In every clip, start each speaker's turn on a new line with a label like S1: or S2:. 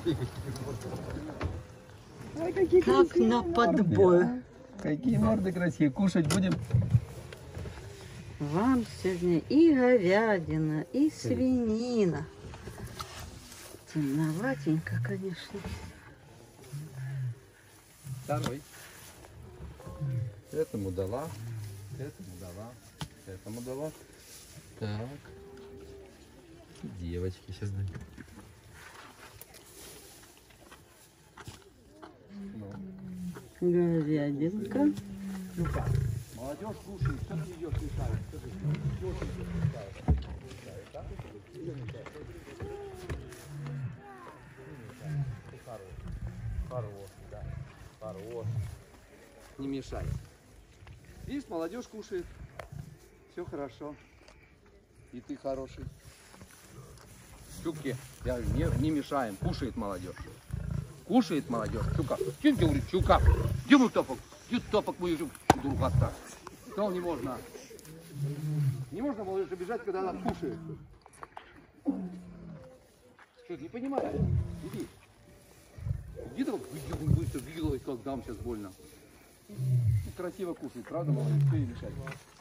S1: Ой, какие
S2: Как на подбой.
S1: Какие морды красивые. Кушать будем?
S2: Вам сегодня и говядина, и свинина. Темноватенько, конечно.
S1: Второй. Этому дала. Этому дала. Этому дала. Так. Девочки сейчас даю.
S2: Говядинка.
S1: Молодежь кушает, что ты идешь мешает? Хороший, да. Хороший. Не мешай. Видишь, молодежь кушает. Все хорошо. И ты хороший. Чуки, я говорю, не мешаем. Кушает молодежь. Кушает молодежь. Чука. Чук, говорит, чука. Где мой топок? Где топок мой дурак-то? Что не можно? Не можно молодежь обижать, когда она кушает. Что, не понимаешь? Иди. Иди давай, быстро, видела, как дам сейчас больно. Красиво кушает, правда, молодежь? Что ей мешать?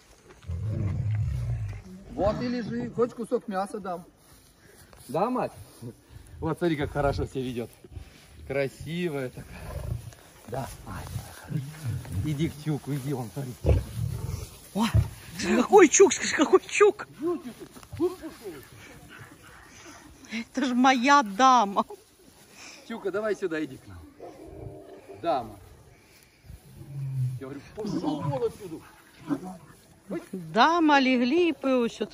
S1: Вот и лежи. Хочешь кусок мяса дам? Да, мать? Вот смотри, как хорошо себя ведет. Красивая такая. Да, мать. Иди к Чуку, иди, он смотри.
S2: О, какой чук, скажи, какой чук. Это же моя дама.
S1: Чука, давай сюда, иди к нам. Дама. Я говорю, пошел вон отсюда.
S2: Дама легли и пишут.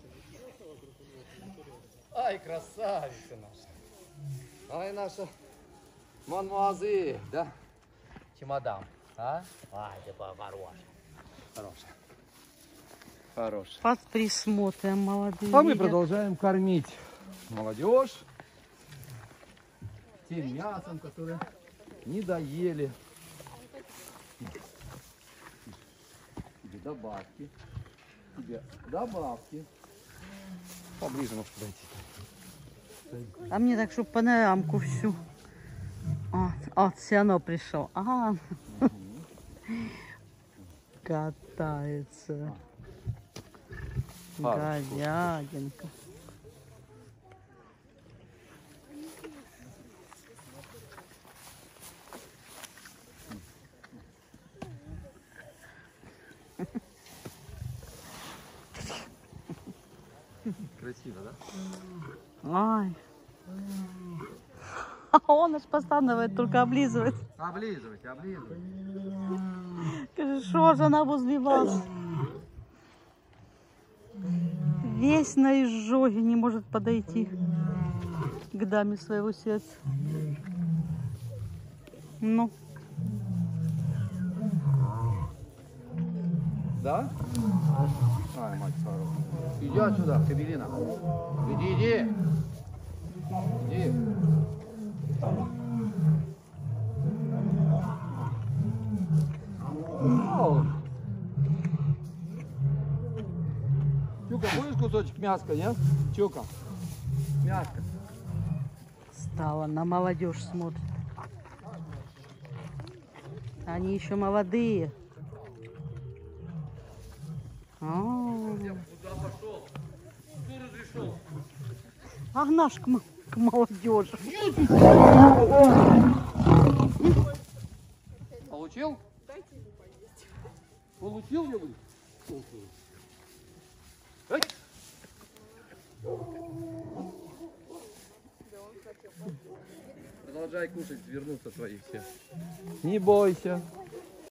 S1: Ай, красавица наша. Ай, наша мадемуазель, да? Чемодан, а? Ай, ты хорошая. Хорошая. Хорошая.
S2: Под присмотром молодые.
S1: А мы продолжаем кормить молодежь тем мясом, которое не доели. Тебе добавки. Тебе добавки. Поближе можешь подойти.
S2: А мне так, чтобы панорамку всю. Вот, все равно пришел. Ага. Катается. Говядинка.
S1: Красиво, да?
S2: Ай. А он аж постановает, только облизывает.
S1: Облизывайте, облизывайте.
S2: Что же она возле вас? Весь на изжоге, не может подойти к даме своего сердца. Ну.
S1: Да? Ай, мать хорошая. Иди отсюда, Кабелина. Иди, иди. Иди. Чука, будешь кусочек мяска, нет? Чука, мяска.
S2: Стала, на молодежь смотрит. Они еще молодые.
S1: Куда пошел? Кто разрешил?
S2: А наш к молодежи.
S1: Получил? Получил, я говорю? Эй! Продолжай кушать, вернутся твои все. Не бойся.